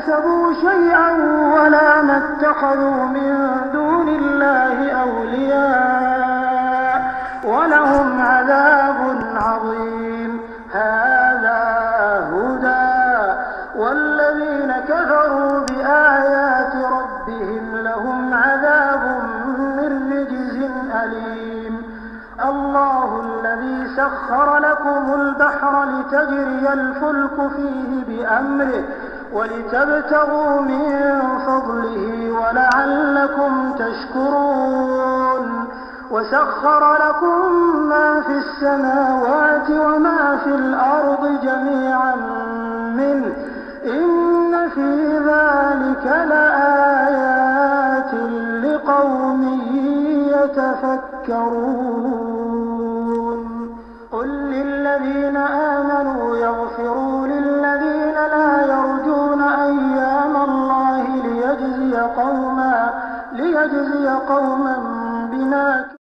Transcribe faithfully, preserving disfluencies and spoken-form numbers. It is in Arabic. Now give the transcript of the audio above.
اكتسبوا شيئا ولا ما اتخذوا من دون الله أولياء ولهم عذاب عظيم. هذا هدى، والذين كفروا بآيات ربهم لهم عذاب من رجز أليم. الله الذي سخر لكم البحر لتجري الفلك فيه بأمره ولتبتغوا من فضله ولعلكم تشكرون. وسخر لكم ما في السماوات وما في الأرض جميعا منه إن في ذلك لآيات لقوم يتفكرون. قل للذين آمنوا يغفروا للذين لا يرجون أيام الله ليجزي قوما ليجزي قوما بما